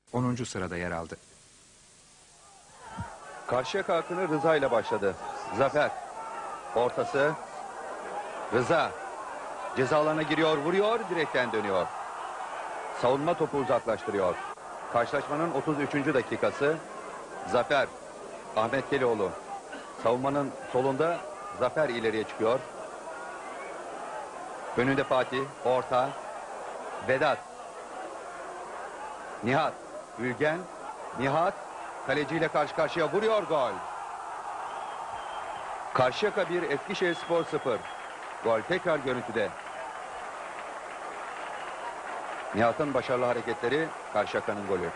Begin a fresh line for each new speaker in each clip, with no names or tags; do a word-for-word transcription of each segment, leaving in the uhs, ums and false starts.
onuncu sırada yer aldı.
Karşıyaka akını Rıza ile başladı. Zafer. Ortası. Rıza. Ceza alanına giriyor, vuruyor, direkten dönüyor. Savunma topu uzaklaştırıyor. Karşılaşmanın otuz üçüncü dakikası. Zafer. Ahmet Kelioğlu. Savunmanın solunda Zafer ileriye çıkıyor. Önünde Fatih. Orta. Vedat. Nihat. Ülgen. Nihat. Kaleciyle karşı karşıya vuruyor, gol. Karşıyaka bir, Eskişehirspor sıfır. Gol tekrar görüntüde. Nihat'ın başarılı hareketleri, Karşıyaka'nın golü.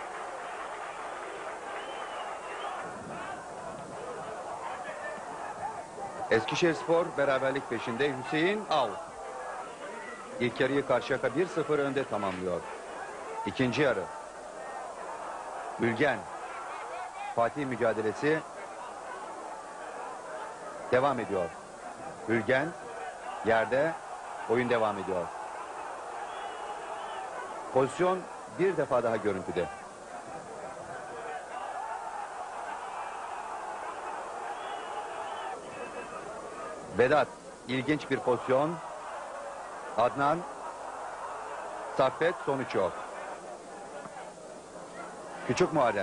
Eskişehirspor beraberlik peşinde. Hüseyin out. İlk yarıyı Karşıyaka bir sıfır önde tamamlıyor. İkinci yarı. Ülgen. Fatih mücadelesi devam ediyor. Ülgen yerde, oyun devam ediyor. Pozisyon bir defa daha görüntüde. Vedat, ilginç bir pozisyon. Adnan, Saffet, sonuç yok. Küçük Muharrem.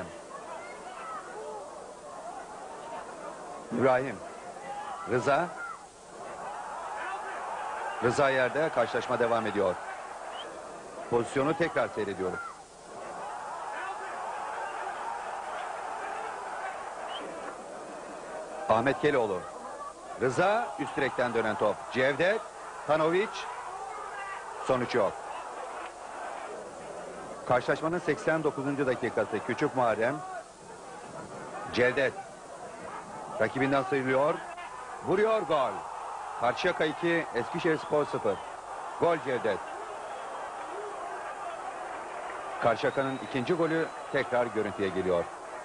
İbrahim. Rıza. Rıza yerde, karşılaşma devam ediyor. Pozisyonu tekrar seyrediyorum. Ahmet Kelioğlu. Rıza, üst direkten dönen top. Cevdet, Tanovic. Sonuç yok. Karşılaşmanın seksen dokuzuncu dakikası. Küçük Muharrem. Cevdet. Rakibinden sıyrılıyor. Vuruyor, gol. Karşıyaka iki, Eskişehirspor sıfır. Gol Cevdet. Karşıyaka'nın ikinci golü tekrar görüntüye geliyor.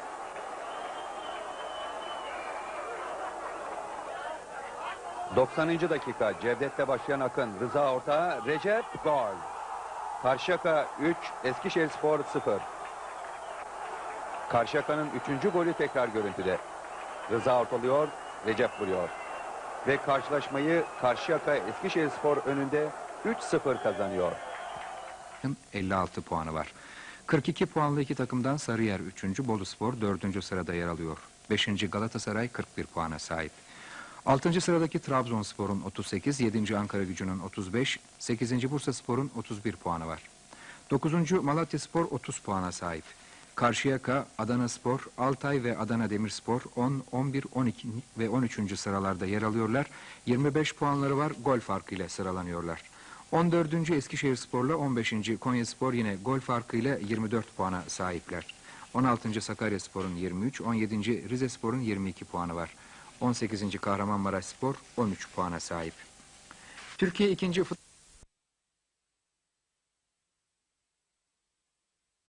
doksanıncı dakika, Cevdet'le başlayan akın. Rıza orta, Recep, gol. Karşıyaka üç, Eskişehirspor sıfır. Karşıyaka'nın üçüncü golü tekrar görüntüde. Rıza ortalıyor, Recep vuruyor. Ve karşılaşmayı Karşıyaka Eskişehirspor önünde üç sıfır kazanıyor.
elli altı puanı var. kırk iki puanlı iki takımdan Sarıyer üçüncü, Boluspor dördüncü sırada yer alıyor. beşinci Galatasaray kırk bir puana sahip. altıncı sıradaki Trabzonspor'un otuz sekiz, yedinci Ankaragücü'nün otuz beş, sekizinci Bursaspor'un otuz bir puanı var. dokuzuncu Malatyaspor otuz puana sahip. Karşıyaka, Adanaspor, Altay ve Adana Demirspor on, on bir, on iki ve on üçüncü sıralarda yer alıyorlar. yirmi beş puanları var, gol farkıyla sıralanıyorlar. on dördüncü Eskişehirspor'la on beşinci Konyaspor yine gol farkıyla yirmi dört puana sahipler. on altıncı Sakaryaspor'un yirmi üç, on yedinci Rizespor'un yirmi iki puanı var. on sekizinci Kahramanmaraşspor on üç puana sahip. Türkiye ikinci Futbol